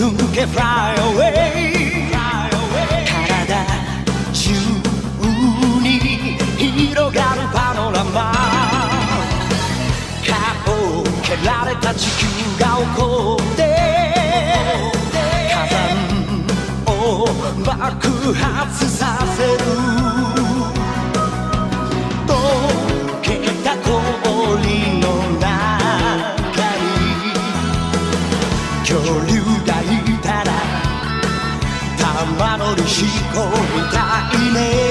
抜け Fly away 体中に広がるパノラマ顔を蹴られた地球が起こって火山を爆発させる溶けた氷の中に恐竜がいたら玉乗りしこみたいね